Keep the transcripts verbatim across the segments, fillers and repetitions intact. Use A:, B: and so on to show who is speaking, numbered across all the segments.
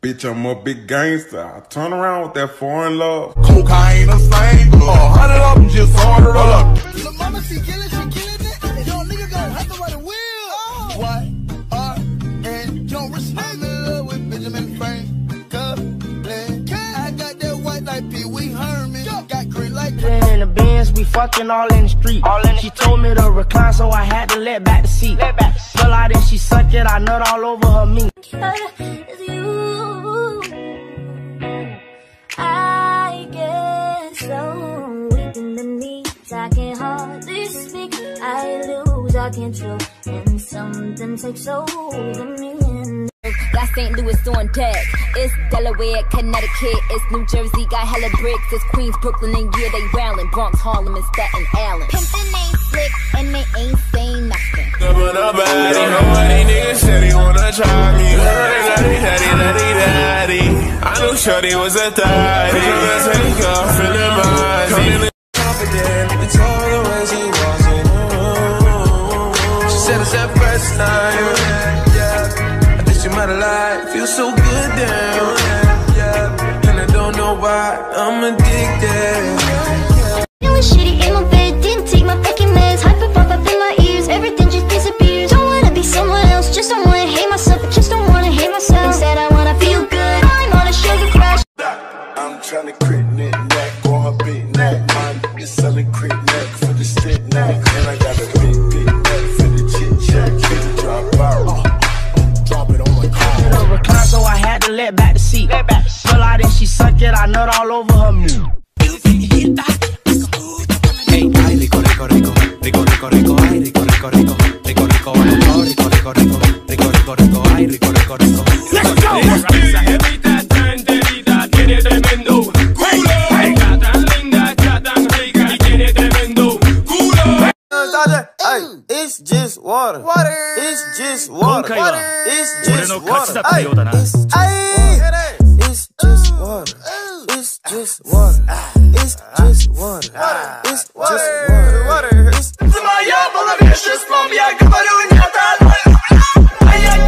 A: Bitch, I'm a big gangster. I turn around with that foreign love.
B: Cocaine the same. A hundred of them just ordered up.
C: Lil' mama, she killing, she killing it. Yo, nigga gon' have to ride a wheel. Oh. What? Uh, and don't respect. I'm in love with Benjamin Franklin. I got that white like Pee Wee Herman. Got green like
D: in the Benz, we fucking all in the street. All in she told me to recline, so I had to let back the seat. Let back. Pull out and she suck it, I nut all over her meat.
E: It's you. I get so weak in the knees, I can hardly speak. I lose, I control, and something takes hold of me.
F: Got Saint Louis on deck. It's Delaware, Connecticut. It's New Jersey, got hella bricks. It's Queens, Brooklyn, and yeah, they wildin'. Bronx, Harlem, and Staten Island. Pimpin' ain't slick, and they ain't saying nothing.
G: Double up, I don't know why these niggas said he wanna try me. Daddy, daddy, daddy, daddy. I knew Shorty was a thotty. Let's take off in the mind. Feeling confident, you told her when she wasn't. She said it's that first time. You might have lied, feel so good down, yeah. And I don't know why I'm addicted.
E: Feeling shitty in my bed, didn't take my fucking meds. Hyper pop up in my ears, everything just disappears. Don't wanna be someone else, just don't wanna hate myself. I just don't wanna hate myself. Instead I wanna feel good, I'm on a sugar crash.
B: I'm trying to crit neck neck on her big neck. Mine is selling crit neck for the stick neck. And I got a big, big neck for the chit chat. Kid drop out. Drop it on my car.
D: Recline, so I had to let back the seat. Let back. Pull out and she suck it, I nut all over her meat.
H: Hey, ay, rico, rico, rico, rico, rico, rico, ay, rico, rico, rico, rico, rico, rico, rico, rico, rico, rico, rico, rico, ay, rico, rico, rico.
G: Let's go. Esa jevita tan enterita tiene tremendo culo. Está tan linda, está tan rica y tiene tremendo culo.
I: Hey, it's just water. Water. It's just water. Water. It's just water. Hey, it's, hey, it's just water. It's just water. It's just water. It's just water. Water. It's
G: Моя была вещь, слом, я говорю, нет, а я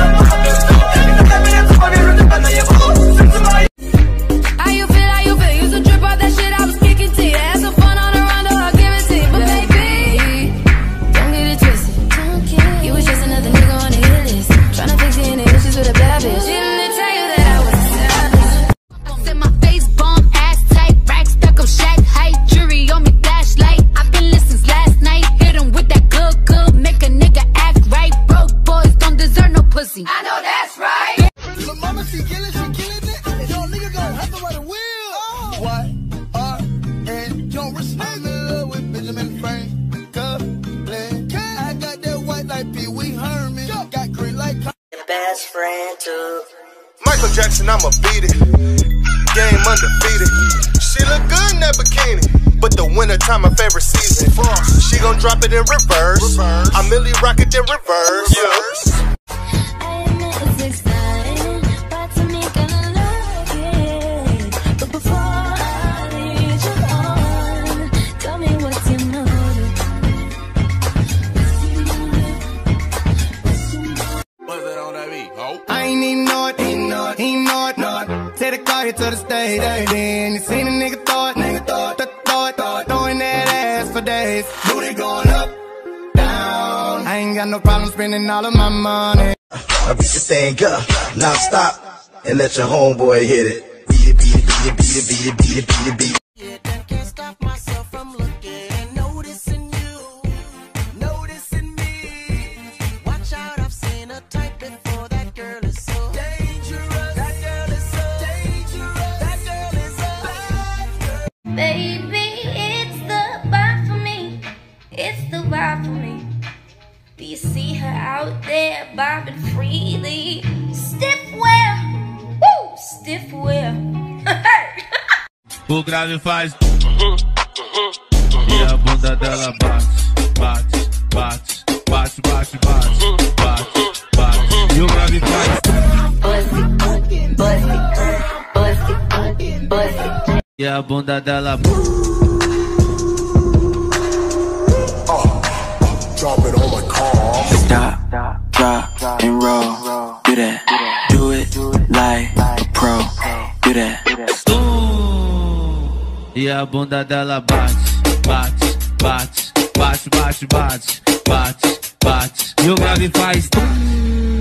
F: How you feel, how you feel? Used to drip off that shit I was kicking to you. Had some fun on the round, I'll give it to you. But baby, don't get it twisted. You was just another nigga on the hit list. Tryna fix your issues with a bad bitch. Didn't they tell you that I was a savage? Set my face, bomb, ass tight, rack, stuck up, shack, height, jury on me, flashlight. I've been listening last night. Hit him with that good, good, make a nigga act right. Broke boys don't deserve no pussy. I know that's right.
C: Lil' mama, she killing, she killing it. Yo, nigga gon' have to ride a wheel. Oh. What? Uh, and don't respect. I'm in love with Benjamin Franklin. I got that white like Pee Wee Herman. Got green like
D: Your best friend too.
B: Michael Jackson, I'ma beat it. Game undefeated. She look good in that bikini, but the winter time my favorite season. She gon' drop it in reverse. I Millie rock it in reverse. Yeah.
E: I admit it's exciting, but to me gonna love it. But before I lead you on, tell me what's your motive.
G: What's that on that beat? Oh.
I: I ain't even know it, ain't know it, ain't know it, know it. Take the car here to the stage, then you seen a nigga throw it, nigga throw it, throw it, throw it, throwing that ass for days. Booty going up, down. I ain't got no problem spending all of my money.
J: I beat the thing up, now stop, and let your homeboy hit it. Beat it, beat it, beat it, beat it, beat it, beat it, beat it, beat it.
C: I can't stop myself from looking and noticing you, noticing me. Watch out, I've seen a type before. That girl is so dangerous. That girl is so dangerous. That girl is a bad girl.
E: Baby, it's the vibe for me. It's the vibe for me. Do you see her out there bobbing freely? Stiff wear, woo, stiff wear.
H: O grave faz e a bunda dela bate, bate, bate, bate, bate, bate, bate, bate. E o grave faz
F: Pussy, pussy, pussy, pussy.
H: e a bunda dela.
B: Drop it on my car.
H: Stop, drop, and roll. Do that, do it like
K: pro, do that.
L: E a bunda dela bate, bate, bate, bate, bate, bate, bate, bate. E o grave faz tum.